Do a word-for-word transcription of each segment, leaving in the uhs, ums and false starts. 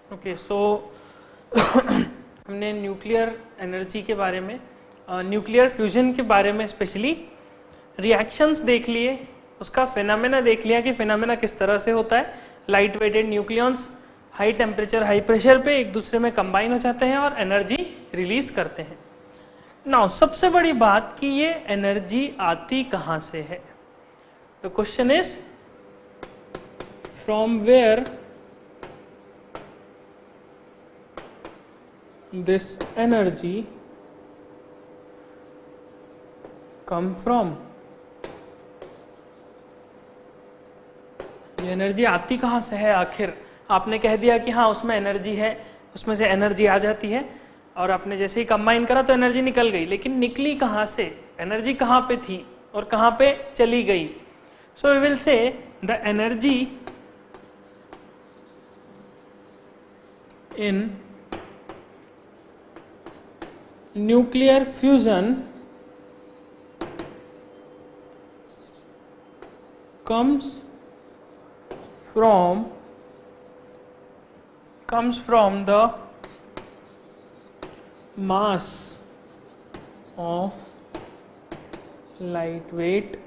Okay, सो हमने nuclear energy के बारे में, न्यूक्लियर फ्यूजन के बारे में स्पेशली रिएक्शंस देख लिए, उसका फिनोमेना देख लिया कि फिनोमेना किस तरह से होता है। Light weighted nucleons high temperature high pressure पे एक दूसरे में कंबाइन हो जाते हैं और एनर्जी रिलीज करते हैं। नाउ सबसे बड़ी बात कि ये एनर्जी आती कहाँ से है। The question is from where this energy come from. ये एनर्जी आती कहाँ से है आखिर। आपने कह दिया कि हाँ उसमें एनर्जी है, उसमें से एनर्जी आ जाती है, और आपने जैसे ही कंबाइन करा तो एनर्जी निकल गई, लेकिन निकली कहाँ से, एनर्जी कहाँ पे थी और कहाँ पे चली गई। So we will say the energy in nuclear fusion comes from comes from the mass of lightweight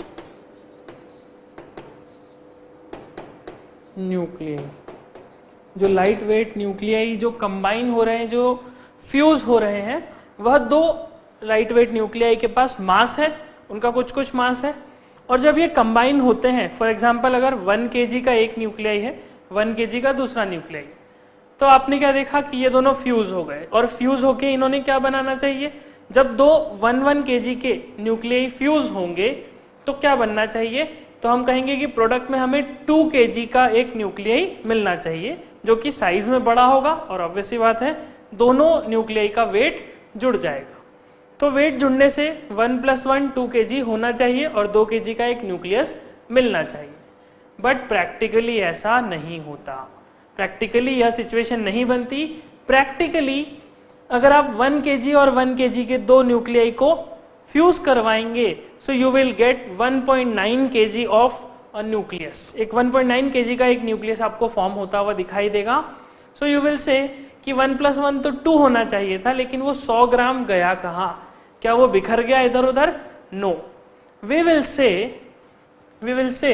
nuclei. जो लाइट वेट न्यूक्लियाई जो कंबाइन हो रहे हैं, जो फ्यूज हो रहे हैं, वह दो लाइट वेट न्यूक्लियाई के पास मास है, उनका कुछ कुछ मास है, और जब ये कंबाइन होते हैं, फॉर एग्जांपल अगर वन केजी का एक न्यूक्लियाई है, वन केजी का दूसरा न्यूक्लियाई, तो आपने क्या देखा कि ये दोनों फ्यूज हो गए, और फ्यूज होके इन्होंने क्या बनाना चाहिए। जब दो वन वन केजी के न्यूक्लियाई फ्यूज होंगे तो क्या बनना चाहिए, तो हम कहेंगे कि प्रोडक्ट में हमें टू केजी का एक न्यूक्लियाई मिलना चाहिए, जो कि साइज में बड़ा होगा, और ऑब्वियसली बात है दोनों न्यूक्लियाई का वेट जुड़ जाएगा। तो वेट जुड़ने से वन प्लस वन टू के जी होना चाहिए और दो के जी का एक न्यूक्लियस मिलना चाहिए। बट प्रैक्टिकली ऐसा नहीं होता, प्रैक्टिकली यह सिचुएशन नहीं बनती। प्रैक्टिकली अगर आप वन के जी और वन के जी के दो न्यूक्लियाई को फ्यूज करवाएंगे, so you will get one point nine K G of a nucleus. एक one point nine K G का एक न्यूक्लियस आपको फॉर्म होता हुआ दिखाई देगा। सो यू विल से कि वन प्लस वन तो टू होना चाहिए था, लेकिन वो सौ ग्राम गया कहाँ, क्या वो बिखर गया इधर उधर? No. We will say we will say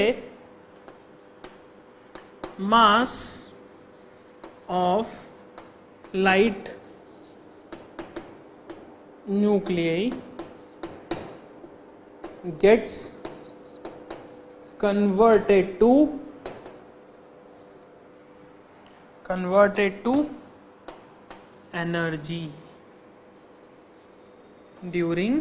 mass of light nuclei gets converted to converted to energy during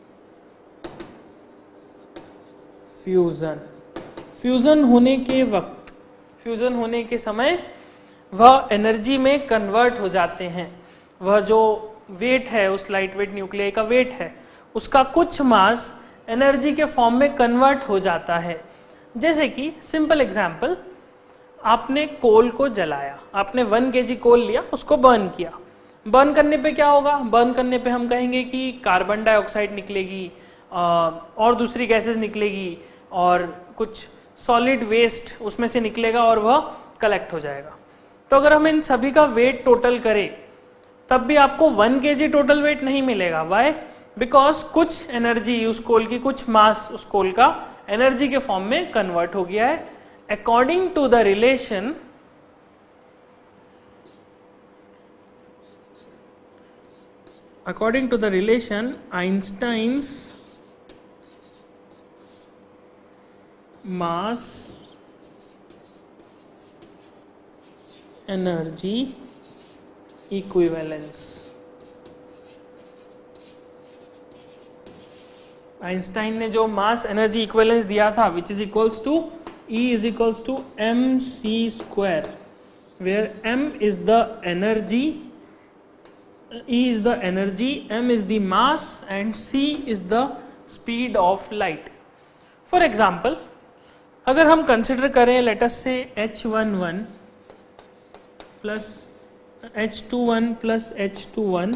fusion. Fusion होने के वक्त, फ्यूजन होने के समय वह एनर्जी में कन्वर्ट हो जाते हैं। वह जो वेट है, उस लाइट वेट न्यूक्लियाई का वेट है, उसका कुछ मास एनर्जी के फॉर्म में कन्वर्ट हो जाता है। जैसे कि सिंपल एग्जांपल, आपने कोल को जलाया, आपने वन केजी कोल लिया, उसको बर्न किया। बर्न करने पे क्या होगा, बर्न करने पे हम कहेंगे कि कार्बन डाइऑक्साइड निकलेगी और दूसरी गैसेस निकलेगी और कुछ सॉलिड वेस्ट उसमें से निकलेगा और वह कलेक्ट हो जाएगा। तो अगर हम इन सभी का वेट टोटल करें तब भी आपको वन केजी टोटल वेट नहीं मिलेगा। वाई? बिकॉज कुछ एनर्जी उस कोल की, कुछ मास उस कोल का एनर्जी के फॉर्म में कन्वर्ट हो गया है। According to the relation according to the relation Einstein's mass energy equivalence, Einstein ने जो मास एनर्जी इक्विवेलेंस दिया था, which is equals to E is equals to mc square, where m is the energy, E is the energy, m is the mass and c is the speed of light. For example, अगर हम consider करें, let us say H one one plus H two one plus H two one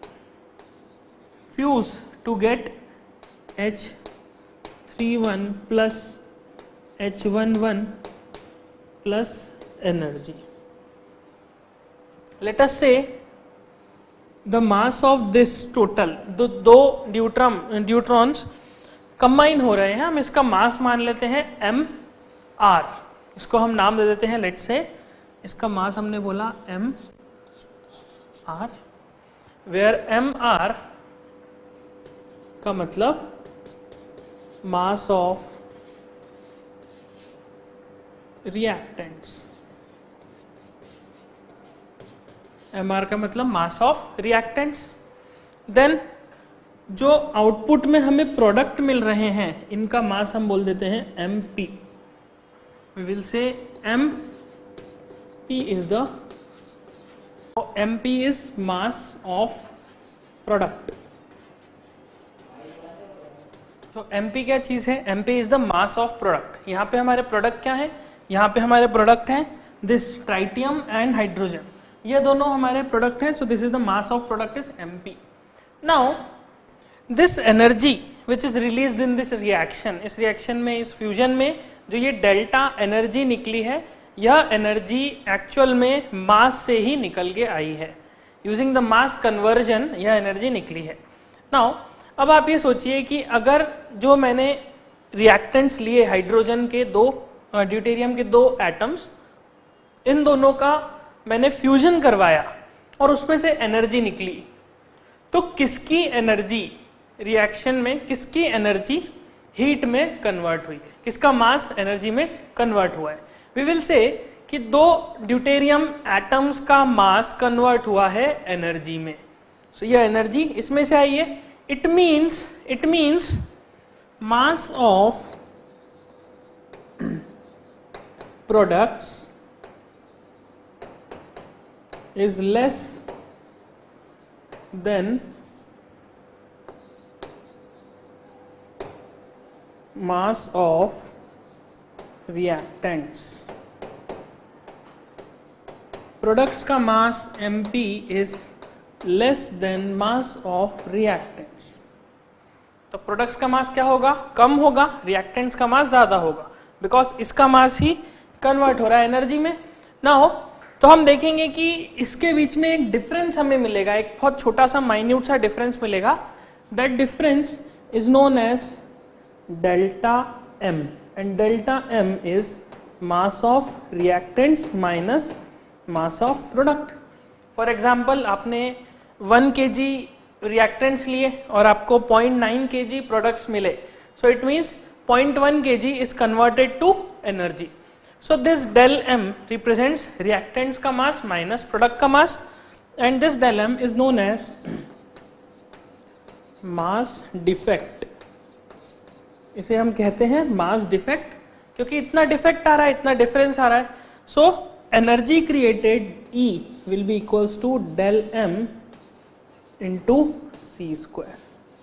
fuse to get H three one plus H one one plus energy. Let us say the mass of this total, दो दो ड्यूट्रम ड्यूट्रॉन्स combine हो रहे हैं, हम इसका मास मान लेते हैं एम आर, इसको हम नाम दे देते हैं लेट से, इसका मास हमने बोला M R, where M R का मतलब mass of reactants, M R का मतलब मास ऑफ रिएक्टेंट्स। देन जो आउटपुट में हमें प्रोडक्ट मिल रहे हैं इनका मास हम बोल देते हैं M P, we will say M P is the M P is mass of product. तो एम पी क्या चीज है, M P is the mass of product. यहाँ पे हमारे प्रोडक्ट क्या है, यहाँ पे हमारे प्रोडक्ट हैं दिस ट्राइटियम एंड हाइड्रोजन, ये दोनों हमारे प्रोडक्ट हैं, so this is the mass of product is M P. Now this energy which is released in this reaction, इस रिएक्शन में, इस फ्यूजन में जो ये डेल्टा एनर्जी निकली है, यह एनर्जी एक्चुअल में मास से ही निकल के आई है, यूजिंग द मास कन्वर्जन यह एनर्जी निकली है। नाउ अब आप ये सोचिए कि अगर जो मैंने रिएक्टेंट्स लिए हाइड्रोजन के दो, ड्यूटेरियम के दो एटम्स, इन दोनों का मैंने फ्यूजन करवाया और उसमें से एनर्जी निकली, तो किसकी एनर्जी रिएक्शन में, किसकी एनर्जी हीट में कन्वर्ट हुई है, किसका मास एनर्जी में कन्वर्ट हुआ है। वी विल से कि दो ड्यूटेरियम एटम्स का मास कन्वर्ट हुआ है एनर्जी में, सो so, यह एनर्जी इसमें से आई है। It means it means mass of products is less than mass of reactants. Products का mass M P is less than mass of reactants. तो प्रोडक्ट्स का मास क्या होगा, कम होगा, रिएक्टेंट्स का मास ज्यादा होगा, बिकॉज इसका मास ही कन्वर्ट हो रहा है एनर्जी में। ना हो तो हम देखेंगे कि इसके बीच में एक डिफरेंस हमें मिलेगा, एक बहुत छोटा सा माइन्यूट सा डिफरेंस मिलेगा। That difference is known as delta M, and delta M is mass of reactants minus mass of product. For example आपने वन के जी रिएक्टेंट्स लिए और आपको point nine K G products मिले, so it means point one K G is converted to energy. So this del m represents reactants का mass minus product का mass, and this del m is known as mass defect. इसे हम कहते हैं mass defect, क्योंकि इतना defect आ रहा है, इतना डिफरेंस आ रहा है। So energy created E will be equals to del m into c square.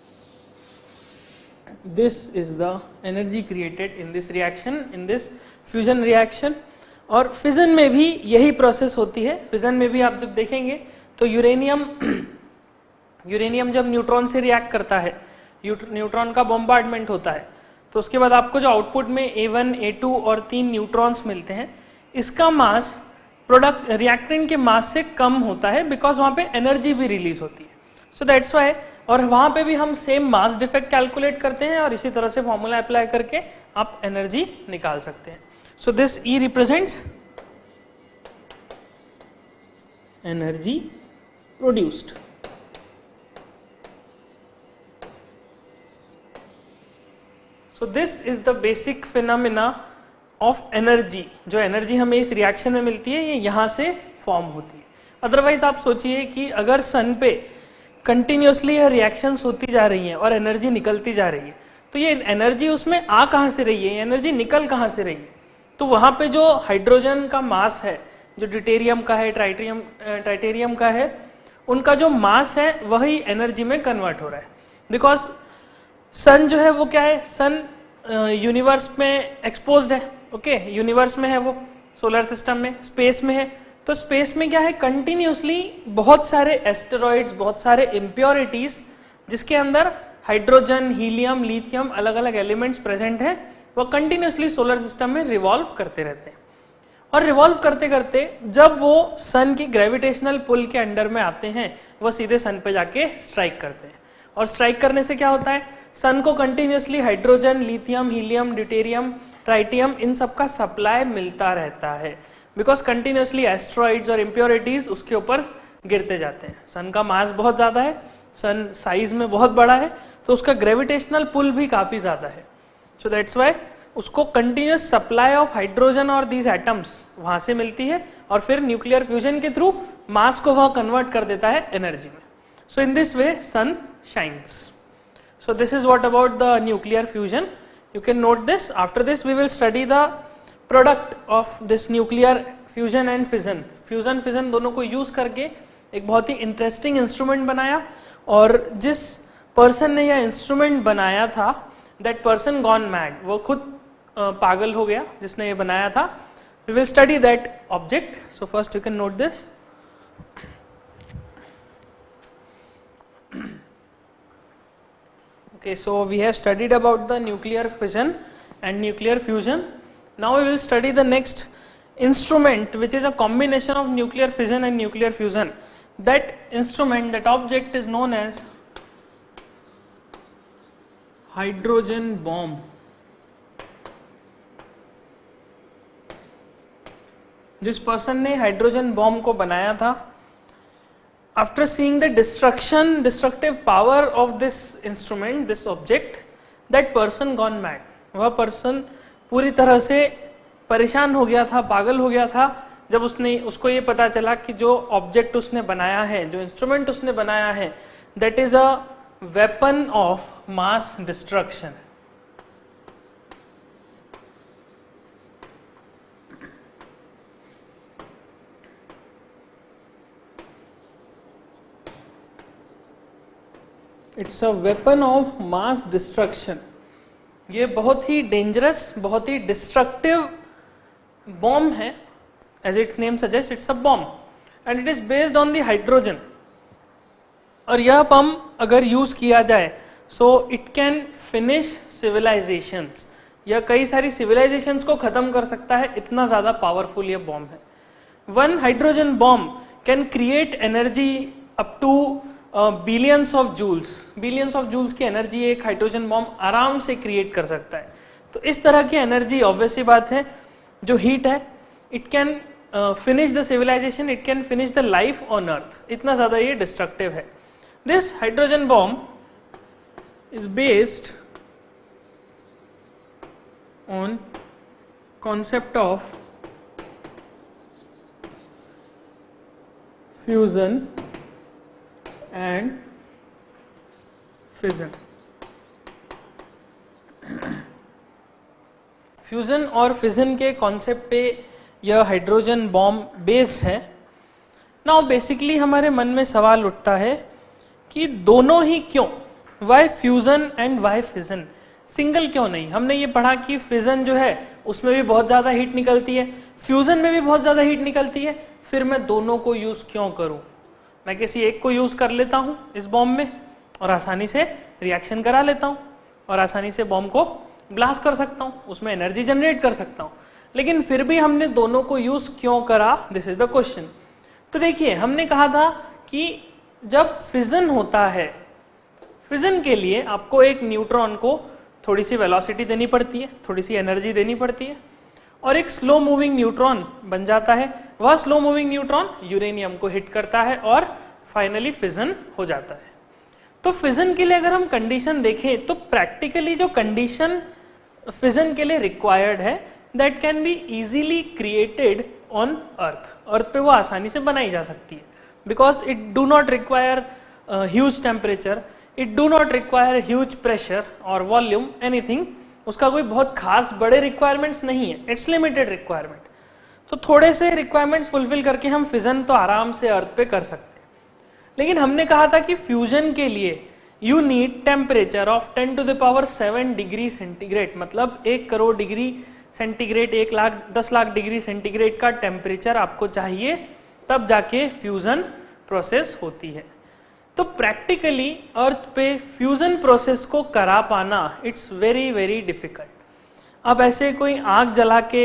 This is the energy created in this reaction, in this fusion reaction। और फिजन में भी यही प्रोसेस होती है। फिजन में भी आप जब देखेंगे तो यूरेनियम यूरेनियम जब न्यूट्रॉन से रिएक्ट करता है, न्यूट्रॉन का बॉम्बार्डमेंट होता है, तो उसके बाद आपको जो आउटपुट में ए वन, ए टू और तीन न्यूट्रॉन्स मिलते हैं, इसका मास प्रोडक्ट रिएक्टेंट के मास से कम होता है, बिकॉज वहां पे एनर्जी भी रिलीज होती है। सो दैट्स वाई, और वहां पे भी हम सेम मास डिफेक्ट कैलकुलेट करते हैं और इसी तरह से फॉर्मूला अप्लाई करके आप एनर्जी निकाल सकते हैं। So this E represents energy produced. So this is the basic phenomena of energy. जो एनर्जी हमें इस रिएक्शन में मिलती है ये यहां से फॉर्म होती है। अदरवाइज आप सोचिए कि अगर सन पे कंटिन्यूसली यह रिएक्शंस होती जा रही हैं और एनर्जी निकलती जा रही है, तो ये एनर्जी उसमें आ कहां से रही है, एनर्जी निकल कहां से रही है। तो वहां पे जो हाइड्रोजन का मास है, जो ड्यूटेरियम का है, ट्राइटेरियम ट्राइटेरियम का है, उनका जो मास है वही एनर्जी में कन्वर्ट हो रहा है। बिकॉज सन जो है वो क्या है, सन यूनिवर्स में एक्सपोज्ड है, ओके okay? यूनिवर्स में है वो, सोलर सिस्टम में, स्पेस में है। तो स्पेस में क्या है, कंटिन्यूसली बहुत सारे एस्टेरॉइड्स, बहुत सारे इम्प्योरिटीज जिसके अंदर हाइड्रोजन, हीलियम, लिथियम, अलग अलग एलिमेंट्स प्रेजेंट हैं, वो कंटिन्यूसली सोलर सिस्टम में रिवॉल्व करते रहते हैं। और रिवॉल्व करते करते जब वो सन की ग्रेविटेशनल पुल के अंडर में आते हैं वो सीधे सन पे जाके स्ट्राइक करते हैं। और स्ट्राइक करने से क्या होता है, सन को continuously hydrogen, lithium, helium, deuterium, tritium इन सब का सप्लाई मिलता रहता है, बिकॉज कंटिन्यूसली एस्ट्रॉइड्स और इम्प्योरिटीज उसके ऊपर गिरते जाते हैं। सन का मास बहुत ज्यादा है, सन साइज में बहुत बड़ा है, तो उसका ग्रेविटेशनल पुल भी काफी ज्यादा है। सो दैट्स वाई उसको कंटिन्यूस सप्लाई ऑफ हाइड्रोजन और दीज एटम्स वहां से मिलती है, और फिर न्यूक्लियर फ्यूजन के थ्रू मास को वह कन्वर्ट कर देता है एनर्जी में। So in this way sun shines. So this is what about the nuclear fusion. You can note this. After this we will study the product of this nuclear fusion and fission. Fusion fission दोनों को use करके एक बहुत ही interesting instrument बनाया, और जिस person ने यह इंस्ट्रूमेंट बनाया था दैट पर्सन गॉन मैड, वो खुद uh, पागल हो गया जिसने ये बनाया था। We will study that object. So first you can note this. Okay, so we have studied about the nuclear fission and nuclear fusion. Now we will study the next instrument, which is a combination of nuclear fission and nuclear fusion. That instrument, that object is known as hydrogen bomb. जिस person ने hydrogen bomb को बनाया था, after seeing the destruction destructive power of this instrument, this object, that person gone mad, वह person पूरी तरह से परेशान हो गया था, पागल हो गया था, जब उसने उसको ये पता चला कि जो ऑब्जेक्ट उसने बनाया है, जो इंस्ट्रूमेंट उसने बनाया है, that is a weapon of mass destruction. It's a weapon of mass destruction. ये बहुत ही डेंजरस, बहुत ही डिस्ट्रक्टिव बॉम्ब है। As its name suggest, it's a bomb and it is based on the hydrogen. और यह बम अगर use किया जाए so it can finish civilizations. यह कई सारी सिविलाइजेशंस को खत्म कर सकता है, इतना ज्यादा पावरफुल यह बॉम्ब है। One hydrogen bomb can create energy up to billions of joules. Billions of joules की एनर्जी एक हाइड्रोजन बॉम्ब आराम से क्रिएट कर सकता है। तो इस तरह की एनर्जी, ऑब्वियस सी बात है, जो हीट है, it can finish the civilization, it can finish the life on earth. इतना ज्यादा ये डिस्ट्रक्टिव है। This hydrogen bomb is based on concept of fusion and fission. Fusion और फिजन के कॉन्सेप्ट पे यह हाइड्रोजन बॉम्ब बेस्ड है। नाउ बेसिकली हमारे मन में सवाल उठता है कि दोनों ही क्यों, why fusion and why fission, single क्यों नहीं? हमने ये पढ़ा कि फिजन जो है उसमें भी बहुत ज्यादा हीट निकलती है, फ्यूजन में भी बहुत ज्यादा हीट निकलती है, फिर मैं दोनों को यूज क्यों करूं? मैं किसी एक को यूज कर लेता हूं इस बॉम्ब में और आसानी से रिएक्शन करा लेता हूं और आसानी से बॉम्ब को ब्लास्ट कर सकता हूं, उसमें एनर्जी जनरेट कर सकता हूं। लेकिन फिर भी हमने दोनों को यूज क्यों करा? This is the question. तो देखिए, हमने कहा था कि जब फिजन होता है, फिजन के लिए आपको एक न्यूट्रॉन को थोड़ी सी वेलोसिटी देनी पड़ती है, थोड़ी सी एनर्जी देनी पड़ती है, और एक स्लो मूविंग न्यूट्रॉन बन जाता है। वह स्लो मूविंग न्यूट्रॉन यूरेनियम को हिट करता है और फाइनली फिजन हो जाता है। तो फिजन के लिए अगर हम कंडीशन देखें तो प्रैक्टिकली जो कंडीशन फिजन के लिए रिक्वायर्ड है, that can be easily created on earth. Earth पे वो आसानी से बनाई जा सकती है, because it do not require huge temperature, it do not require huge pressure और वॉल्यूम, एनीथिंग। उसका कोई बहुत खास बड़े रिक्वायरमेंट्स नहीं है, इट्स लिमिटेड रिक्वायरमेंट। तो थोड़े से रिक्वायरमेंट्स फुलफिल करके हम फिजन तो आराम से अर्थ पे कर सकते हैं। लेकिन हमने कहा था कि फ्यूजन के लिए you need temperature of ten to the power seven degree centigrade, मतलब एक करोड़ डिग्री सेंटीग्रेड, एक लाख दस लाख डिग्री सेंटीग्रेड का टेम्परेचर आपको चाहिए, तब जाके फ्यूजन प्रोसेस होती है। तो प्रैक्टिकली अर्थ पे फ्यूजन प्रोसेस को करा पाना इट्स वेरी वेरी डिफिकल्ट। अब ऐसे कोई आग जला के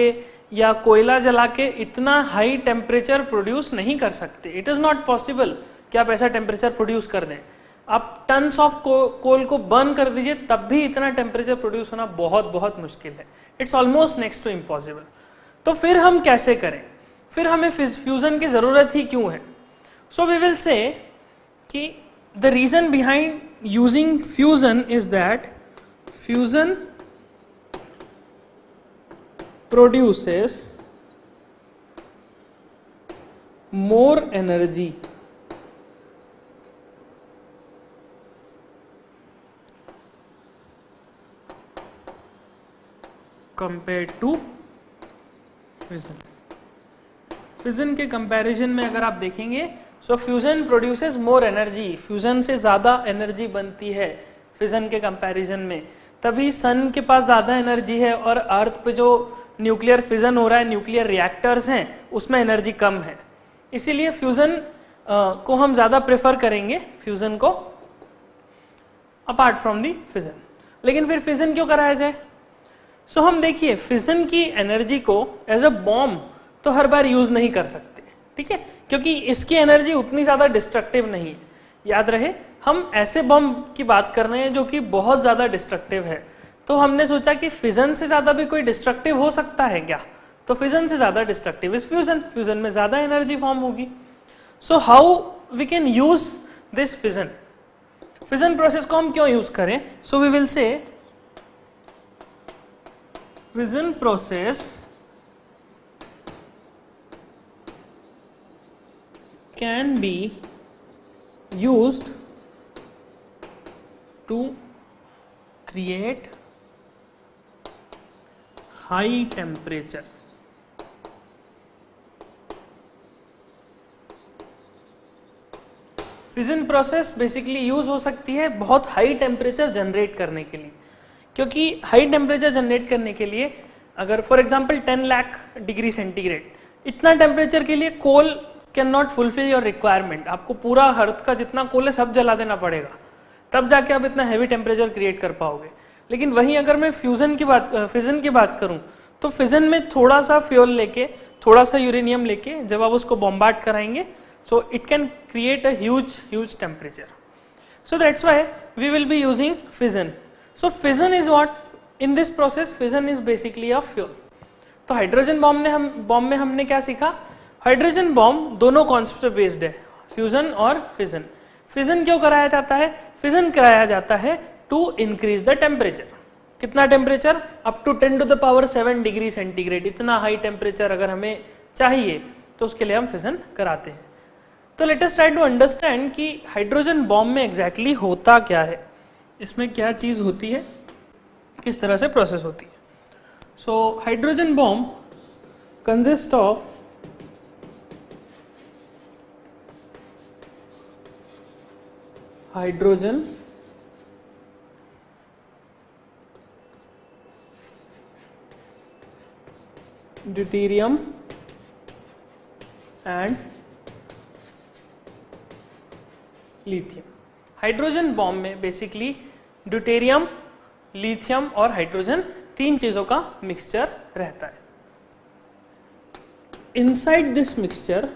या कोयला जला के इतना हाई टेम्परेचर प्रोड्यूस नहीं कर सकते। इट इज नॉट पॉसिबल कि आप ऐसा टेम्परेचर प्रोड्यूस कर दें। आप टन्स ऑफ कोल को बर्न कर दीजिए तब भी इतना टेम्परेचर प्रोड्यूस होना बहुत बहुत मुश्किल है। It's almost next to impossible. तो फिर हम कैसे करें, फिर हमें फ्यूजन की जरूरत ही क्यों है? सो we will say that the reason behind using fusion is that fusion produces more energy compared to fission। Fission के कंपैरिजन में अगर आप देखेंगे so fusion produces more energy, fusion से ज्यादा एनर्जी बनती है फिजन के कंपैरिजन में। तभी सन के पास ज्यादा एनर्जी है और अर्थ पे जो न्यूक्लियर फिजन हो रहा है, न्यूक्लियर रिएक्टर्स हैं, उसमें एनर्जी कम है। इसीलिए फ्यूजन को हम ज्यादा प्रेफर करेंगे, फ्यूजन को अपार्ट फ्रॉम दी फिजन। लेकिन फिर फिजन क्यों कराया जाए? सो so, हम देखिए फिजन की एनर्जी को एज अ बॉम्ब तो हर बार यूज नहीं कर सकते, ठीक है, क्योंकि इसकी एनर्जी उतनी ज्यादा डिस्ट्रक्टिव नहीं है। याद रहे हम ऐसे बॉम्ब की बात कर रहे हैं जो कि बहुत ज्यादा डिस्ट्रक्टिव है। तो हमने सोचा कि फिजन से ज्यादा भी कोई डिस्ट्रक्टिव हो सकता है क्या? तो फिजन से ज्यादा डिस्ट्रक्टिव इज फ्यूजन, फ्यूजन में ज्यादा एनर्जी फॉर्म होगी। So how we can use this fission, fission process को हम क्यों यूज करें? So we will say fission process can be used to create high temperature. Fission process basically use हो सकती है बहुत हाई टेम्परेचर जनरेट करने के लिए, क्योंकि हाई टेम्परेचर जनरेट करने के लिए अगर for example ten lakh degree centigrade, इतना टेम्परेचर के लिए coal can not fulfil your requirement. आपको पूरा अर्थ का जितना कोल है सब जला देना पड़ेगा, तब जाके आप इतना हैवी टेम्परेचर क्रिएट कर पाओगे। लेकिन वहीं अगर मैं फ्यूजन की बात फिजन की बात करूं तो फिजन में थोड़ा सा फ्यूल लेके, थोड़ा सा यूरेनियम लेके जब आप उसको बॉम्बार्ड कराएंगे so it can create a huge huge temperature. So that's why we will be using fission. So fission is what in this process, fission is basically a fuel. तो hydrogen bomb ने हम bomb में हमने क्या सीखा? Hydrogen bomb दोनों concept पे based है, फ्यूजन और फिजन। फिजन क्यों कराया जाता है? फिजन कराया जाता है टू इंक्रीज द टेम्परेचर। कितना temperature? Up to ten to the power seven degree centigrade. इतना हाई टेम्परेचर अगर हमें चाहिए तो उसके लिए हम फिजन कराते हैं। तो let us try to understand कि हाइड्रोजन बॉम्ब में एग्जैक्टली exactly होता क्या है, इसमें क्या चीज होती है, किस तरह से प्रोसेस होती है। So hydrogen bomb consist of hydrogen deuterium and lithium. Hydrogen bomb में बेसिकली ड्यूटेरियम, लिथियम और हाइड्रोजन तीन चीजों का मिक्सचर रहता है। Inside this mixture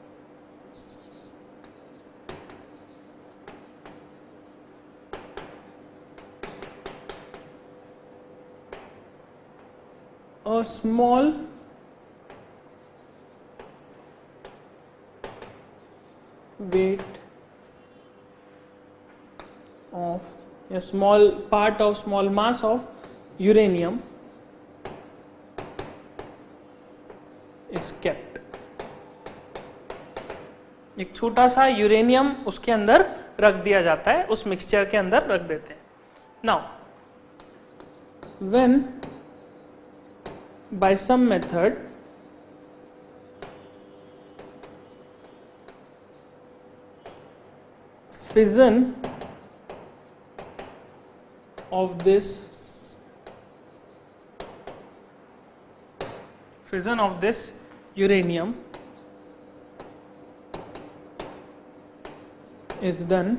a small weight of a small part of small mass of uranium is kept। एक छोटा सा यूरेनियम उसके अंदर रख दिया जाता है, उस मिक्सचर के अंदर रख देते हैं। Now when by some method fission of this fission of this uranium is done,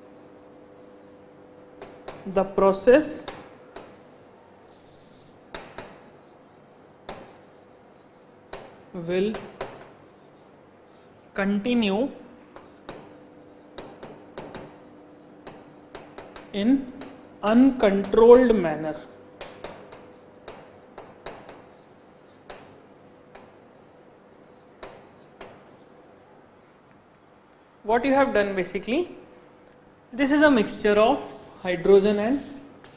the process will continue in uncontrolled manner. What you have done basically, this is a mixture of hydrogen and,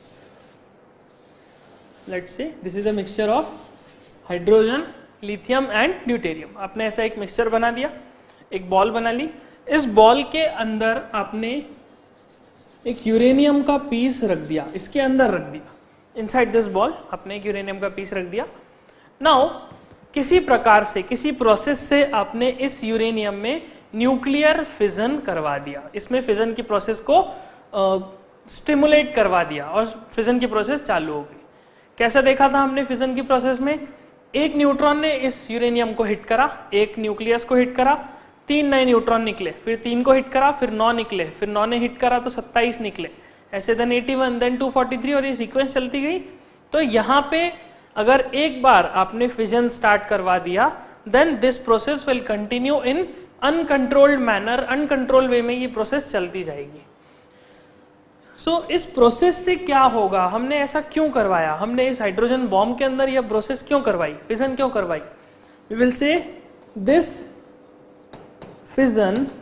let's say this is a mixture of hydrogen, lithium and deuterium. आपने ऐसा एक mixture बना दिया, एक ball बना ली. इस ball के अंदर आपने एक यूरेनियम का पीस रख दिया, इसके अंदर रख दिया. इनसाइड दिस बॉल आपने एक यूरेनियम का पीस रख दिया. नाउ किसी प्रकार से, किसी प्रोसेस से आपने इस यूरेनियम में न्यूक्लियर फिजन करवा दिया. इसमें फिजन की प्रोसेस को स्टिमुलेट uh, करवा दिया और फिजन की प्रोसेस चालू हो गई. कैसा देखा था हमने फिजन की प्रोसेस में? एक न्यूट्रॉन ने इस यूरेनियम को हिट करा, एक न्यूक्लियस को हिट करा, तीन नए न्यूट्रॉन निकले, फिर तीन को हिट करा, फिर नौ निकले, फिर नौ ने हिट करा तो सत्ताईस निकले, ऐसे देन इक्यासी, देन टू फोर्टी थ्री, और ये सीक्वेंस चलती गई. तो यहाँ पे अगर एक बार आपने फिजन स्टार्ट करवा दिया, then this process will continue in uncontrolled manner. Uncontrol way में ये प्रोसेस चलती जाएगी. सो so, इस प्रोसेस से क्या होगा? हमने ऐसा क्यों करवाया? हमने इस हाइड्रोजन बॉम्ब के अंदर यह प्रोसेस क्यों करवाई, फिजन क्यों करवाई? We will say this fission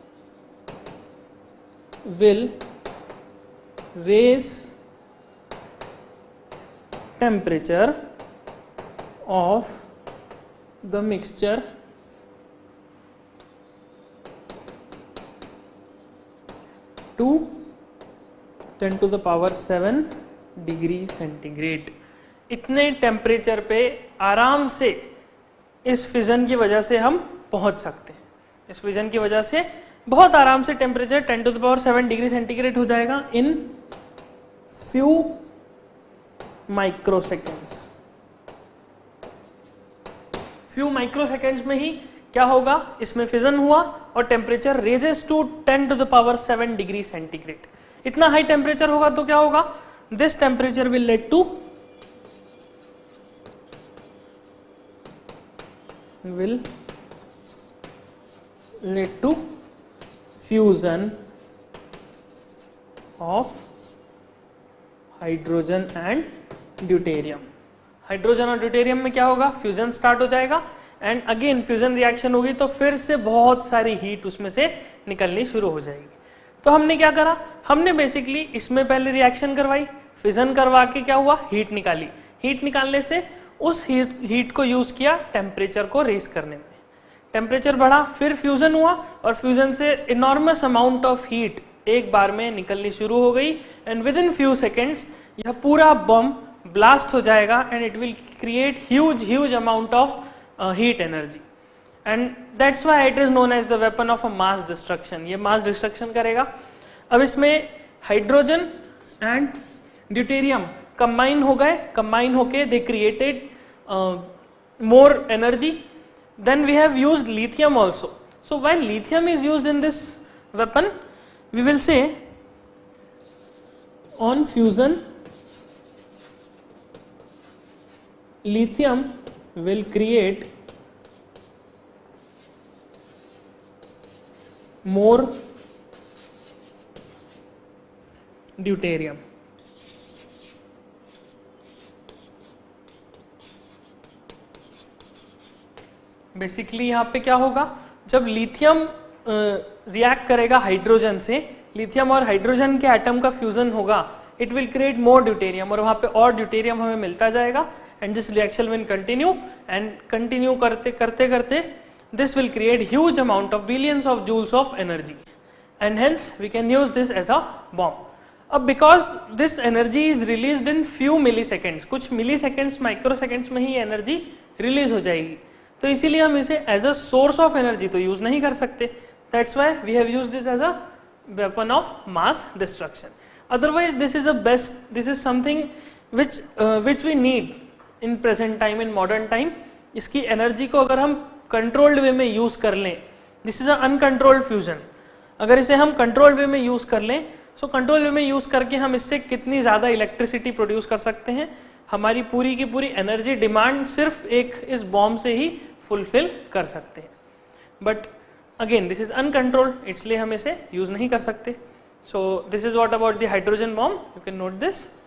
will raise temperature of the mixture to ten to the power seven degree centigrade. इतने टेम्परेचर पे आराम से इस फिजन की वजह से हम पहुंच सकते हैं. इस फिजन की वजह से बहुत आराम से temperature ten to the power seven degree centigrade हो जाएगा in few microseconds. Few microseconds में ही क्या होगा? इसमें फिजन हुआ और temperature raises to ten to the power seven degree centigrade. इतना हाई टेम्परेचर होगा तो क्या होगा? This temperature will lead to will lead to fusion of hydrogen and deuterium. Hydrogen और ड्यूटेरियम में क्या होगा? फ्यूजन स्टार्ट हो जाएगा एंड अगेन फ्यूजन रिएक्शन होगी तो फिर से बहुत सारी हीट उसमें से निकलनी शुरू हो जाएगी. तो हमने क्या करा? हमने बेसिकली इसमें पहले रिएक्शन करवाई, फिजन करवा के क्या हुआ? हीट निकाली. हीट निकालने से उस हीट, हीट को यूज किया टेम्परेचर को रेज करने में. टेम्परेचर बढ़ा, फिर फ्यूजन हुआ और फ्यूजन से इनॉर्मस अमाउंट ऑफ हीट एक बार में निकलनी शुरू हो गई and within few seconds यह पूरा बम ब्लास्ट हो जाएगा and it will create huge huge amount of heat energy and that's why it is known as the weapon of a mass destruction. ये मास डिस्ट्रक्शन करेगा. अब इसमें hydrogen and deuterium combine हो गए, combine होके they created more energy. Then we have used lithium also. So while lithium is used in this weapon, we will say on fusion, lithium will create more deuterium. Basically यहाँ पे क्या होगा? जब lithium react करेगा hydrogen से, lithium और hydrogen के atom का फ्यूजन होगा, it will create more deuterium और वहां पे और ड्यूटेरियम हमें मिलता जाएगा and this reaction will continue and continue करते करते करते this will create huge amount of billions of joules of energy and hence we can use this as a bomb. अब because this energy is released in few milliseconds, कुछ मिली seconds micro seconds में ही energy release हो जाएगी, तो इसीलिए हम इसे as a source of energy तो यूज नहीं कर सकते. That's why we have used this as a weapon of mass destruction. Otherwise this is a best, this is something which which we need in present time, in modern time. इसकी energy को अगर हम controlled way में use कर लें, this is a uncontrolled fusion, अगर इसे हम कंट्रोल्ड वे में यूज कर लें, सो कंट्रोल वे में यूज करके हम इससे कितनी ज्यादा इलेक्ट्रिसिटी प्रोड्यूस कर सकते हैं. हमारी पूरी की पूरी एनर्जी डिमांड सिर्फ एक इस बॉम्ब से ही फुलफिल कर सकते हैं। But again this is uncontrolled, इसलिए हम इसे यूज नहीं कर सकते। So this is what about the hydrogen bomb, you can note this.